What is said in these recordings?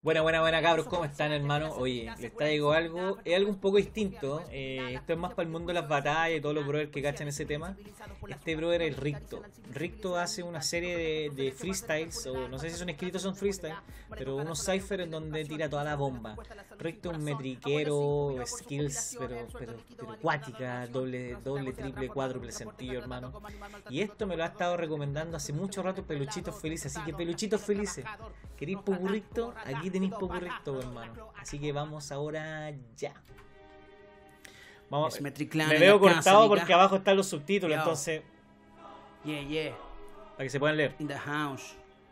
Buena cabros, ¿cómo están, hermano? Oye, les traigo algo, es algo un poco distinto. Esto es más para el mundo de las batallas y todos los brothers que cachan ese tema. Este brother es Ricto. Ricto hace una serie de freestyles, o no sé si son escritos o son freestyles, pero unos cyphers en donde tira toda la bomba. Ricto es un metriquero, skills, pero cuática, doble, triple, cuádruple sentido, hermano. Y esto me lo ha estado recomendando hace mucho rato Peluchitos Felices, así que Peluchitos Felices, ¿queréis popurrito? Aquí tenéis popurrito, hermano. Así que vamos ahora ya. Vamos. Me veo cortado porque abajo están los subtítulos, entonces. Para que se puedan leer. In the house.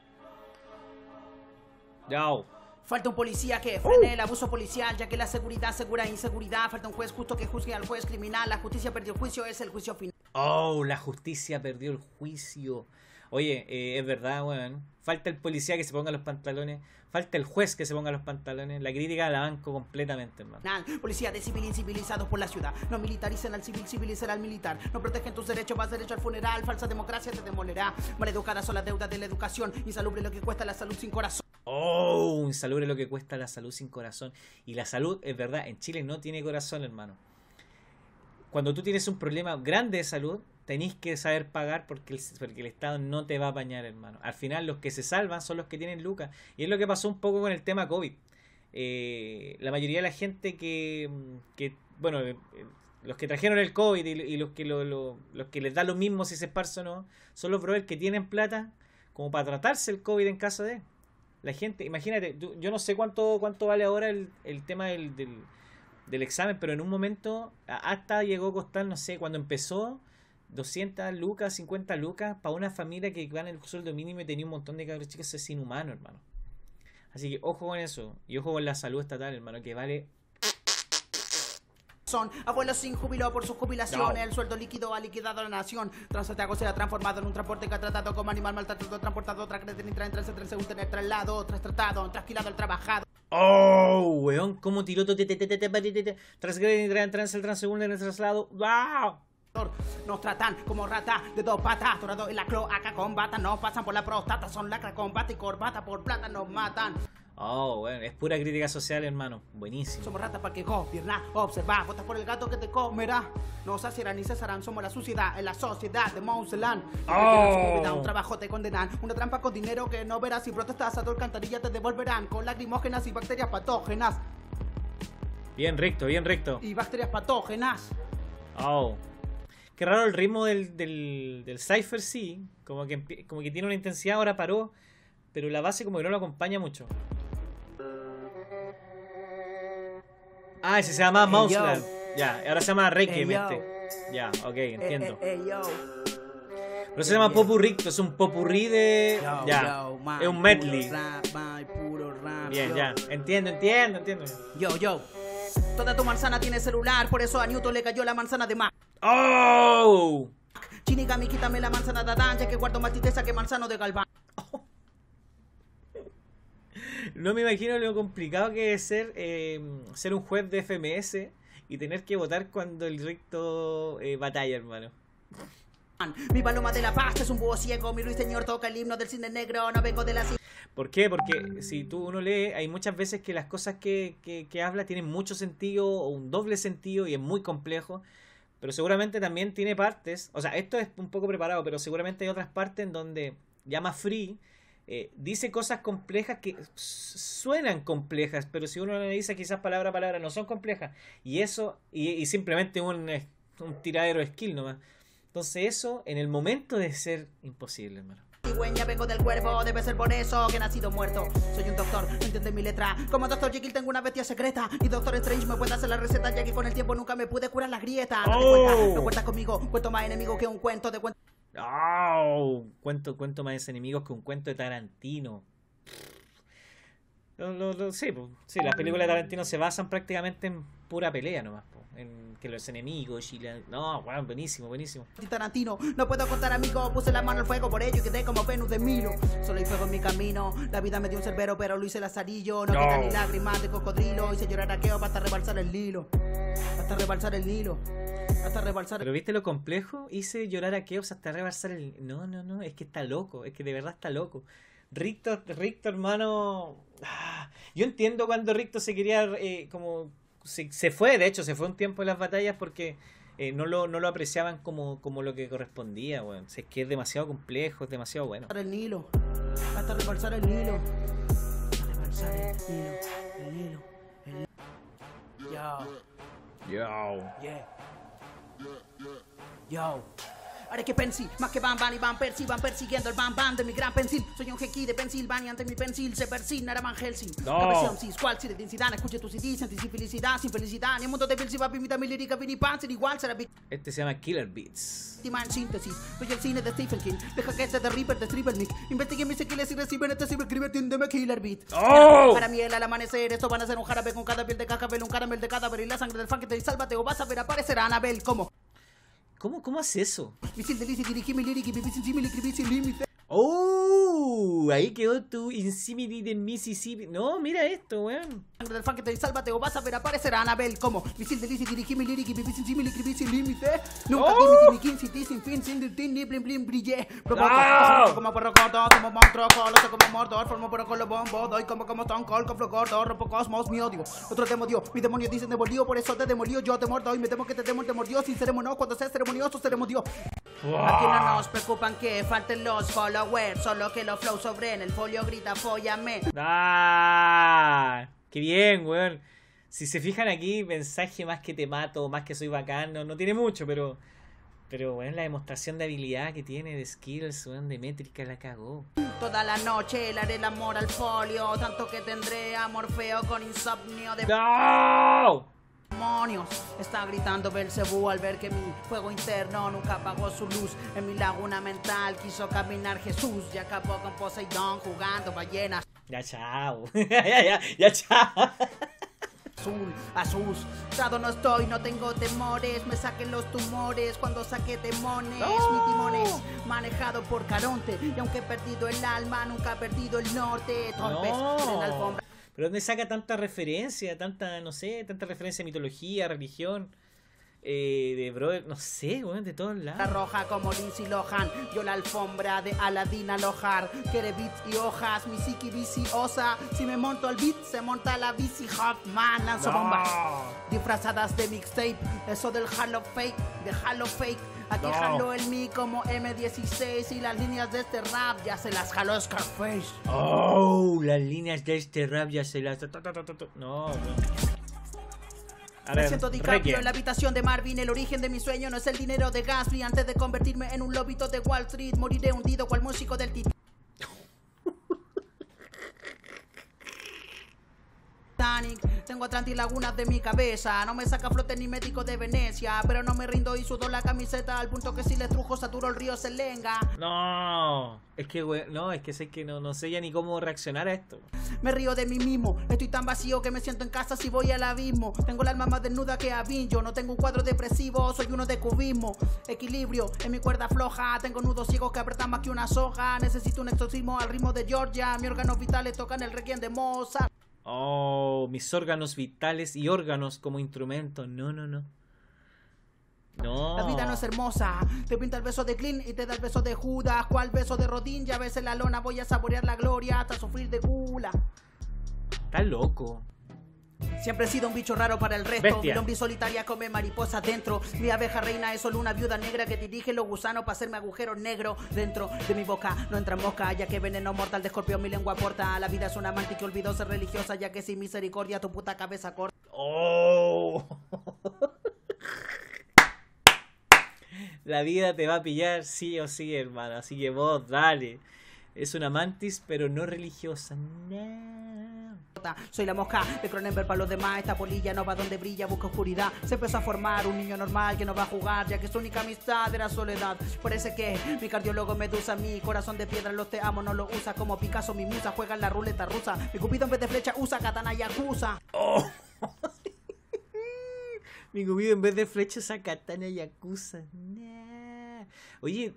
Yao. Falta un policía que frene el abuso policial, ya que la seguridad asegura inseguridad. Falta un juez justo que juzgue al juez criminal. La justicia perdió el juicio, es el juicio final. Oh, la justicia perdió el juicio. Oye, es verdad, weón. Falta el policía que se ponga los pantalones. Falta el juez que se ponga los pantalones. La crítica la banco completamente, hermano. Policía de civil incivilizados por la ciudad. No militaricen al civil, civilicen al militar. No protegen tus derechos, vas derecho al funeral. Falsa democracia te demolerá. Maleducadas son las deudas de la educación. Insalubre lo que cuesta la salud sin corazón. Oh, insalubre lo que cuesta la salud sin corazón. Y la salud, es verdad, en Chile no tiene corazón, hermano. Cuando tú tienes un problema grande de salud, tenéis que saber pagar porque el Estado no te va a apañar, hermano. Al final los que se salvan son los que tienen lucas. Y es lo que pasó un poco con el tema COVID. La mayoría de la gente bueno, los que trajeron el COVID y los que les da lo mismo si se esparce o no, son los brothers que tienen plata como para tratarse el COVID en caso de... La gente, imagínate, yo no sé cuánto vale ahora el tema del examen, pero en un momento hasta llegó a costar, no sé, cuando empezó... 200 lucas, 50 lucas para una familia que gana el sueldo mínimo y tenía un montón de cabros chicos. Es inhumano, hermano. Así que ojo con eso. Y ojo con la salud estatal, hermano, que vale. Son abuelos sin júbilo por sus jubilaciones. El sueldo líquido ha liquidado a la nación. Transantiago se ha transformado en un transporte que ha tratado como animal maltratado, transportado, un tener traslado, trastratado, trasquilado al trabajado. Oh, weón, cómo tiró el traslado. ¡Wow! Nos tratan como rata de dos patas, torado en la cloaca con bata, nos pasan por la próstata, son lacra con bata y corbata, por plata nos matan. Oh, bueno, es pura crítica social, hermano. Buenísimo. Somos ratas para que gobierna, observa, votas por el gato que te comerá. No saciarán ni cesarán, somos la suciedad en la sociedad de Mouseland. Un trabajo te condenan, una trampa con dinero que no verás. Si protestas a tu alcantarilla te devolverán con lacrimógenas y bacterias patógenas. Bien recto, bien recto. Y bacterias patógenas. Oh. Qué raro el ritmo del cypher, sí. Como que tiene una intensidad, ahora paró. Pero la base como que no lo acompaña mucho. Ah, ese se llama Mouseland. Ya, ahora se llama Requiem este. Ya, ok, entiendo. Pero se llama Popurrito, es un popurrí de... Ya, es un medley. Bien, ya, entiendo. Yo. Toda tu manzana tiene celular, por eso a Newton le cayó la manzana de Mac. ¡Oh! Shinigami, quítame la manzana de Adán, ya que guardo más tristeza que manzano de Galván. Oh. No me imagino lo complicado que es ser un juez de FMS y tener que votar cuando el recto batalla, hermano. Mi paloma de la paz es un búho ciego, mi ruiseñor toca el himno del cine negro, no vengo de la... ¿Por qué? Porque si uno lee, hay muchas veces que las cosas que habla tienen mucho sentido o un doble sentido y es muy complejo. Pero seguramente también tiene partes, o sea, esto es un poco preparado, pero seguramente hay otras partes en donde ya más free, dice cosas complejas que suenan complejas, pero si uno analiza quizás palabra a palabra no son complejas. Y eso, y simplemente un tiradero de skill nomás. Entonces eso, en el momento de ser imposible, hermano. Cigüeña, vengo del cuervo, debe ser por eso que he nacido muerto. Soy un doctor, no entiende mi letra. Como Dr. Jekyll tengo una bestia secreta. Y Doctor Strange me puede hacer la receta, ya que con el tiempo nunca me pude curar las grietas. No cuentas conmigo, cuento más enemigo que un cuento de cuento. Oh, cuento más enemigos que un cuento de Tarantino. Sí, las películas de Tarantino se basan prácticamente en pura pelea nomás, en que los enemigos y no, bueno, buenísimo. Tarantino, no puedo contar amigos, puse la mano al fuego por ello y quedé como Venus de Milo. Solo hay fuego en mi camino, la vida me dio un cerbero pero lo hice lazarillo. No queda ni lágrimas de cocodrilo, hice llorar a Keo hasta rebalsar el Nilo. Pero ¿viste lo complejo? Hice llorar a Keops hasta rebalsar el... No, es que está loco, es que de verdad está loco. Ricto, hermano. Yo entiendo cuando Ricto se quería como se fue, de hecho, se fue un tiempo de las batallas porque no lo apreciaban como lo que correspondía, weón. Es que es demasiado complejo, es demasiado bueno. El Nilo, hasta rebalsar el Nilo, hasta rebalsar el Nilo. Yo. Ahora que pensi, más que Bam Bam y Van Persie van persiguiendo el Bam Bam de mi gran pensil. Soy un jequi de Pensilvania, ante mi pensil se persigna era Van Helsing. No. Versión cis, cual si de densidad, escuche tu CD, sentí sin felicidad, sin felicidad. Ni un mundo de Bill si va a imita mi lírica, Vinny Panzer, igual será Este se llama Killer Beats. víctima en síntesis. Soy el cine de Stephen King, deja que este de Reaper de Stribernick. Investiguen mis sequiles y reciben este cibercrimen, tiéndeme Killer Beat. ¡Oh! Para mí el al amanecer, esto van a ser un jarabe con cada piel de cascabel, un caramel de cadáver y la sangre del fan que te sálvate o vas a ver aparecer a Anabel como... ¿Cómo hace eso? Misil de Lizzy, dirigí mi lírica y viví sin símil y escribí sin límite. ¡Oh! Ahí quedó tu Insimity de Mississippi. No, mira esto, weón. Sangre del fan que te sálvate o vas a ver aparecer a Anabel como misil de Lizzy, dirigí mi lírica y viví sin símil y escribí sin límite. Nunca mi king, sin sin fin, sin dirtin, ni blim blim brillé. Provoco como perro corto, como monstruo, colo, soy como mordor, formo pero con los bombos, doy como Stone Cold, con flor rompo cosmos, mi odio. Otro te modió, mi demonio dicen demolió, por eso te demolió, yo te mordo y me temo que te mordió, sin ceremonio, cuando seas ceremonioso, ceremonio. Aquí no nos preocupan que falten los followers, solo que los flows sobren, el folio grita, fóllame. ¡Ah! ¡Qué bien, weón! Si se fijan aquí, mensaje más que te mato, más que soy bacán, no tiene mucho, pero weón, la demostración de habilidad que tiene, de skills, weón, de métrica, la cagó. Toda la noche le haré el amor al folio, tanto que tendré a Morfeo con insomnio de... ¡No! Demonios, está gritando Belcebú al ver que mi fuego interno nunca apagó su luz. En mi laguna mental quiso caminar Jesús y acabó con Poseidón jugando ballenas. Ya chao. ya chao. Asustado no estoy, no tengo temores, me saquen los tumores cuando saqué demones. ¡No! Mi timón es manejado por Caronte y aunque he perdido el alma, nunca he perdido el norte. Torpes en la alfombra. ¿Pero dónde saca tanta referencia? Tanta referencia a mitología, religión, de brother, no sé, weón, de todos lados. La roja como Lindsay Lohan, yo la alfombra de Aladdin alojar. Quiere beats y hojas, mi psiqui viciosa. Si me monto al beat, se monta la bici Hoffman. Lanzo bombas disfrazadas de mixtape, eso del Halo Fake, de Halo Fake. Aquí jaló el mi como M16 y las líneas de este rap ya se las jaló Scarface. Oh, las líneas de este rap ya se las... No, Me siento DiCaprio en la habitación de Marvin. El origen de mi sueño no es el dinero de Gatsby. Antes de convertirme en un lobito de Wall Street, moriré hundido cual músico del Titanic. Tengo Atlantis lagunas de mi cabeza. No me saca flote ni médico de Venecia, pero no me rindo y sudo la camiseta al punto que si le trujo saturo el río se lenga. No, es que güey, sé que no sé ya ni cómo reaccionar a esto. Me río de mí mismo, estoy tan vacío que me siento en casa si voy al abismo. Tengo el alma más desnuda que Avinjo, no tengo un cuadro depresivo, soy uno de cubismo. Equilibrio en mi cuerda floja, tengo nudos ciegos que apretan más que una soja. Necesito un exorcismo al ritmo de Georgia, mis órganos vitales tocan el requiem de Mozart. Oh, mis órganos vitales y órganos como instrumento. No. La vida no es hermosa. Te pinta el beso de Clint y te da el beso de Judas. ¿Cuál beso de Rodín? Ya ves en la lona. Voy a saborear la gloria hasta sufrir de gula. Está loco. Siempre he sido un bicho raro para el resto. Bestia. Mi lombriz solitaria come mariposas dentro. Mi abeja reina es solo una viuda negra que dirige los gusanos para hacerme agujeros negros. Dentro de mi boca no entra mosca, ya que veneno mortal de escorpión mi lengua porta. La vida es una amante que olvidó ser religiosa, ya que sin misericordia tu puta cabeza corta. Oh. La vida te va a pillar sí o sí, hermano. Así que vos, dale. Es una mantis, pero no religiosa. No. Soy la mosca de Cronenberg para los demás. Esta polilla no va donde brilla, busca oscuridad. Se empezó a formar un niño normal que no va a jugar, ya que su única amistad era soledad. Parece que mi cardiólogo medusa, mi corazón de piedra, los te amo, no lo usa. Como Picasso, mi musa, juega en la ruleta rusa. Mi cupido en vez de flecha usa katana yakuza. Oh. Mi cupido en vez de flecha usa katana yakuza. Nah. Oye.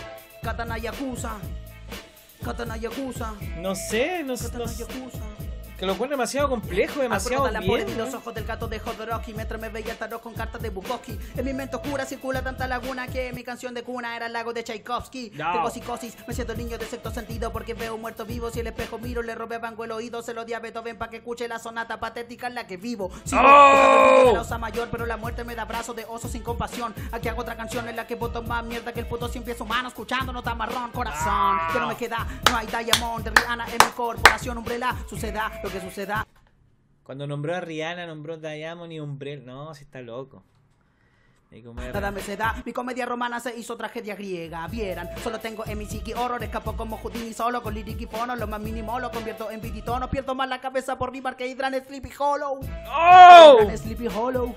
Katana yakuza. Katana yakuza. No sé, Katana yakuza. Que lo pone demasiado complejo, demasiado Alborotan la bien. pared y los ojos del gato de Jodorowsky. Mientras me veía el tarot con cartas de Bukowski. En mi mente oscura circula tanta laguna que mi canción de cuna era el lago de Tchaikovsky. No. Tengo psicosis, me siento niño de sexto sentido porque veo un muerto vivo. Si el espejo miro, le robé Van Gogh el oído. Se lo di a Beethoven para que escuche la sonata patética en la que vivo. Sigo usando de la osa mayor, pero la muerte me da brazos de oso sin compasión. Aquí hago otra canción en la que voto más mierda que el puto siempre es humano. Escuchando nota marrón, corazón. Que no me queda, no hay Diamond de Rihanna en mi corporación. Umbrella, suceda lo que suceda. Cuando nombró a Rihanna, nombró Diamond y Umbrella. No, si está loco. Nada me se da, mi comedia romana se hizo tragedia griega. Vieran, solo tengo en mi psiqui horror. Escapo como Houdini solo con lyric y fono. Lo más mínimo lo convierto en viditono. Pierdo más la cabeza por rimar que Hydra en Sleepy Hollow. ¡Oh! En Sleepy Hollow.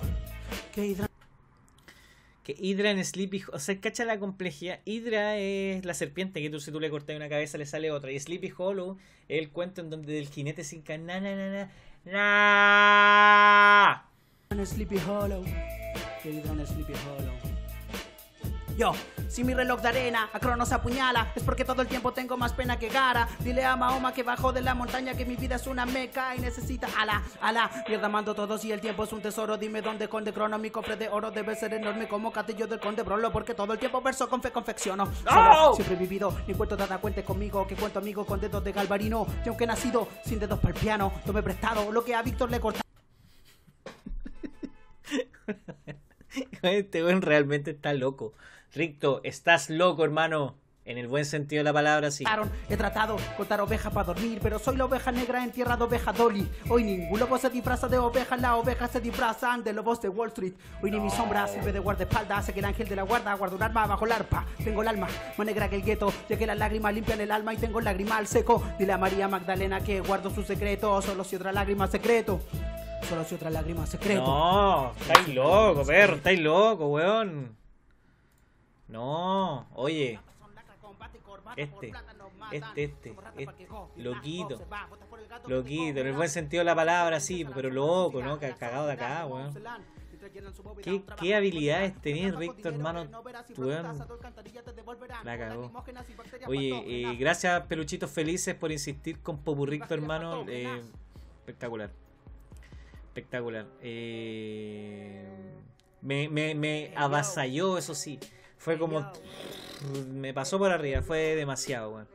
Que Hydra en Sleepy... O sea, cacha la complejidad. Hydra es la serpiente que tú, si tú le cortas una cabeza le sale otra. Y Sleepy Hollow es el cuento en donde el jinete sin En Sleepy Hollow. Que Hydra en Sleepy Hollow. Yo, si mi reloj de arena a Cronos apuñala, es porque todo el tiempo tengo más pena que Gara. Dile a Mahoma que bajó de la montaña que mi vida es una meca y necesita ala. Mierda mando todos y el tiempo es un tesoro. Dime dónde conde Crono, mi cofre de oro debe ser enorme como castillo del conde Brolo. Porque todo el tiempo verso con fe confecciono. Solo, siempre he vivido, ni cuento dada cuente conmigo. Que cuento amigo con dedos de galvarino. Y aunque he nacido sin dedos para el piano, tomé prestado lo que a Víctor le corté. Este weón realmente está loco. Ricto, estás loco, hermano. En el buen sentido de la palabra, sí. He tratado contar ovejas para dormir, pero soy la oveja negra en tierra de oveja Dolly. Hoy ningún lobo se disfraza de ovejas, las ovejas se disfrazan de lobos de Wall Street. Hoy ni mi sombra sirve de guardaespaldas, hace que el ángel de la guarda guarda un arma bajo el arpa. Tengo el alma más negra que el gueto, ya que las lágrimas limpian el alma y tengo lágrima al seco. Dile a María Magdalena que guardo su secreto, solo si otra lágrima secreto. Solo si otra lágrima secreto. No, estáis loco, perro, estáis loco, weón. No, oye. Loquito, en el buen sentido de la palabra, sí, pero loco, ¿no? Cagado de acá, weón. ¿Qué habilidades tenés, Ricto, hermano? Weón, la cagó. Oye, gracias, Peluchitos Felices, por insistir con Popurricto, hermano. Espectacular. Espectacular. Me avasalló, eso sí. Fue como... Me pasó por arriba, fue demasiado, weón.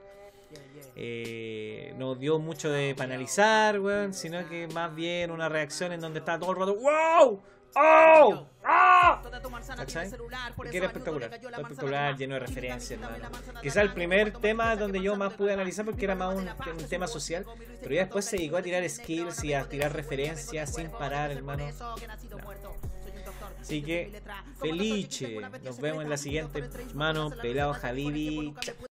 No dio mucho de panalizar, weón, sino que más bien una reacción en donde estaba todo el rato ¡wow! ¡Oh! ¡Ah! ¿Cachai? Porque era espectacular, lleno de referencias, hermano. Quizá el primer tema donde yo más pude analizar porque era más un tema social, pero ya después se llegó a tirar skills y a tirar referencias sin parar, hermano. No. Así que, felice. Nos vemos en la siguiente, hermano. Pelado Habibi.